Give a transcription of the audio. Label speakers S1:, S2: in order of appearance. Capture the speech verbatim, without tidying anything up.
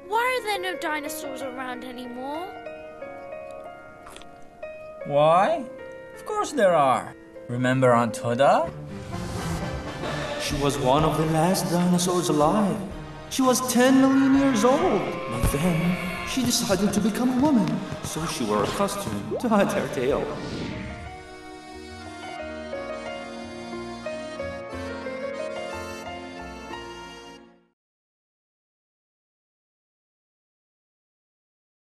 S1: Why are there no dinosaurs around anymore?
S2: Why? Of course there are. Remember Aunt Huda?
S3: She was one of the last dinosaurs alive. She was ten million years old. But then, she decided to become a woman, so she wore a costume to hide her tail.